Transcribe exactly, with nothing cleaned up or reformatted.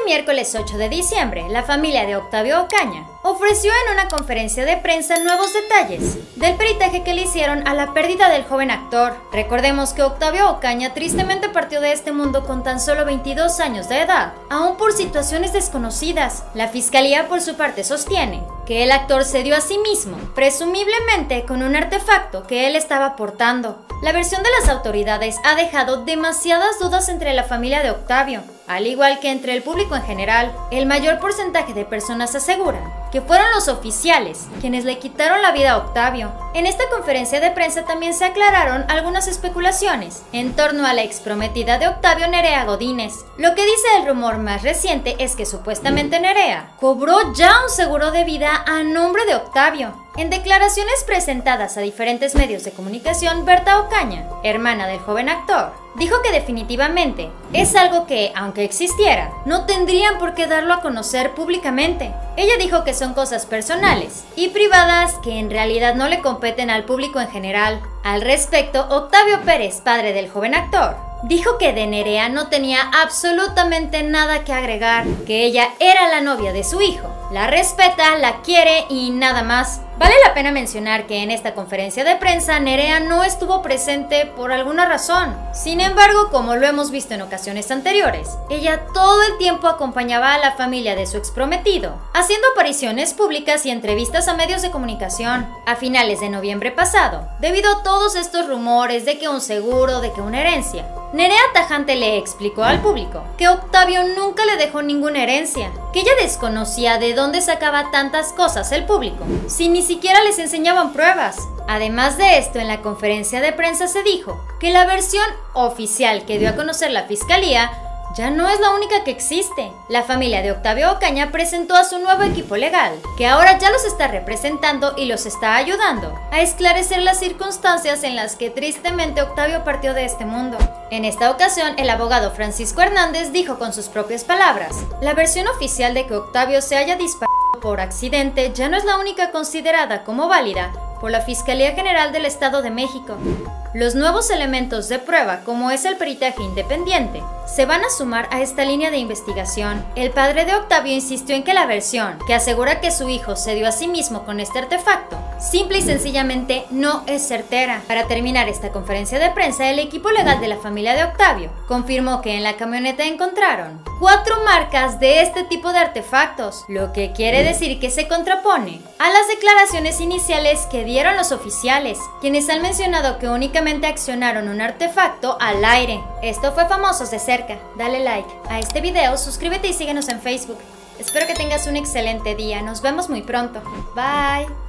miércoles ocho de diciembre, la familia de Octavio Ocaña ofreció en una conferencia de prensa nuevos detalles del peritaje que le hicieron a la pérdida del joven actor. Recordemos que Octavio Ocaña tristemente partió de este mundo con tan solo veintidós años de edad, aún por situaciones desconocidas. La fiscalía por su parte sostiene que el actor se dio a sí mismo, presumiblemente con un artefacto que él estaba portando. La versión de las autoridades ha dejado demasiadas dudas entre la familia de Octavio, al igual que entre el público en general. El mayor porcentaje de personas aseguran que fueron los oficiales quienes le quitaron la vida a Octavio. En esta conferencia de prensa también se aclararon algunas especulaciones en torno a la exprometida de Octavio, Nerea Godínez. Lo que dice el rumor más reciente es que supuestamente Nerea cobró ya un seguro de vida a nombre de Octavio. En declaraciones presentadas a diferentes medios de comunicación, Berta Ocaña, hermana del joven actor, dijo que definitivamente es algo que, aunque existiera, no tendrían por qué darlo a conocer públicamente. Ella dijo que son cosas personales y privadas que en realidad no le competen al público en general. Al respecto, Octavio Pérez, padre del joven actor, dijo que de Nerea no tenía absolutamente nada que agregar, que ella era la novia de su hijo, la respeta, la quiere y nada más. Vale la pena mencionar que en esta conferencia de prensa Nerea no estuvo presente por alguna razón. Sin embargo, como lo hemos visto en ocasiones anteriores, ella todo el tiempo acompañaba a la familia de su exprometido, haciendo apariciones públicas y entrevistas a medios de comunicación. A finales de noviembre pasado, debido a todos estos rumores de que un seguro, de que una herencia, Nerea tajante le explicó al público que Octavio nunca le dejó ninguna herencia, que ella desconocía de dónde sacaba tantas cosas el público, si ni siquiera les enseñaban pruebas. Además de esto, en la conferencia de prensa se dijo que la versión oficial que dio a conocer la fiscalía ya no es la única que existe. La familia de Octavio Ocaña presentó a su nuevo equipo legal, que ahora ya los está representando y los está ayudando a esclarecer las circunstancias en las que tristemente Octavio partió de este mundo. En esta ocasión, el abogado Francisco Hernández dijo con sus propias palabras: la versión oficial de que Octavio se haya disparado por accidente ya no es la única considerada como válida por la Fiscalía General del Estado de México. Los nuevos elementos de prueba, como es el peritaje independiente, se van a sumar a esta línea de investigación. El padre de Octavio insistió en que la versión, que asegura que su hijo se dio a sí mismo con este artefacto, simple y sencillamente no es certera. Para terminar esta conferencia de prensa, el equipo legal de la familia de Octavio confirmó que en la camioneta encontraron cuatro marcas de este tipo de artefactos, lo que quiere decir que se contrapone a las declaraciones iniciales que dieron los oficiales, quienes han mencionado que únicamente accionaron un artefacto al aire. Esto fue Famosos de Cerca. Dale like a este video, suscríbete y síguenos en Facebook. Espero que tengas un excelente día. Nos vemos muy pronto. Bye.